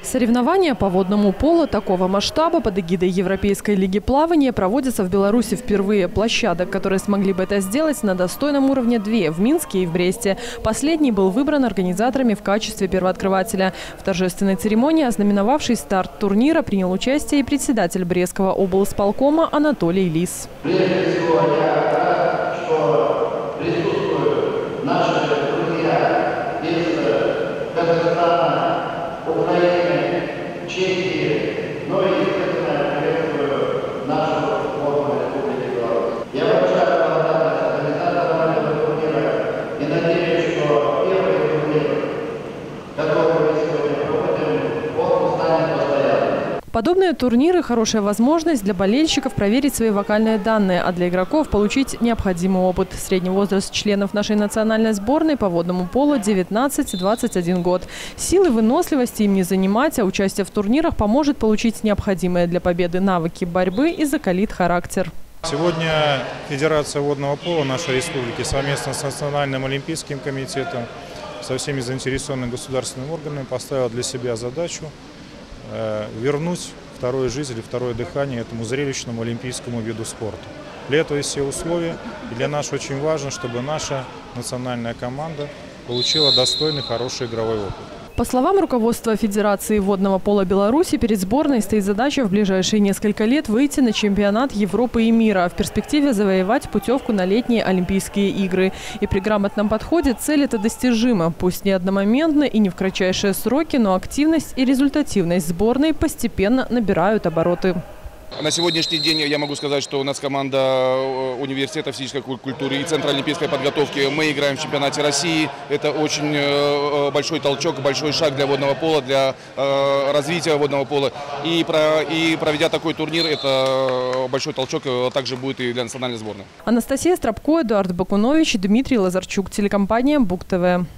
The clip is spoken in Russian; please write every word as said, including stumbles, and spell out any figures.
Соревнования по водному поло такого масштаба под эгидой Европейской лиги плавания проводятся в Беларуси впервые. Площадок, которые смогли бы это сделать, на достойном уровне две – в Минске и в Бресте. Последний был выбран организаторами в качестве первооткрывателя. В торжественной церемонии, ознаменовавшей старт турнира, принял участие и председатель Брестского облсполкома Анатолий Лис. Прежде всего, я рад, что присутствуют наши друзья из Казахстана, Украины, Чехии, но и, естественно, приветствую нашу сборную Республики Беларусь. Я большая благодарность организаторам этого турнира и надеюсь, что первый турнир, который мы сегодня проводим, он станет постоянным. Подобные турниры – хорошая возможность для болельщиков проверить свои вокальные данные, а для игроков получить необходимый опыт. Средний возраст членов нашей национальной сборной по водному поло девятнадцать — двадцать один год. Силы, выносливости им не занимать, а участие в турнирах поможет получить необходимые для победы навыки борьбы и закалит характер. Сегодня Федерация водного пола нашей республики совместно с Национальным олимпийским комитетом, со всеми заинтересованными государственными органами поставила для себя задачу вернуть вторую жизнь или второе дыхание этому зрелищному олимпийскому виду спорта. Для этого есть все условия, и для нас очень важно, чтобы наша национальная команда получила достойный, хороший игровой опыт. По словам руководства Федерации водного пола Беларуси, перед сборной стоит задача в ближайшие несколько лет выйти на чемпионат Европы и мира, а в перспективе завоевать путевку на летние Олимпийские игры. И при грамотном подходе цель эта достижима. Пусть не одномоментно и не в кратчайшие сроки, но активность и результативность сборной постепенно набирают обороты. На сегодняшний день я могу сказать, что у нас команда университета физической культуры и Центра олимпийской подготовки. Мы играем в чемпионате России. Это очень большой толчок, большой шаг для водного пола, для развития водного пола. И, про, и проведя такой турнир, это большой толчок также будет и для национальной сборной. Анастасия Страбко, Эдуард Бакунович, Дмитрий Лазарчук, телекомпания БУК ТВ.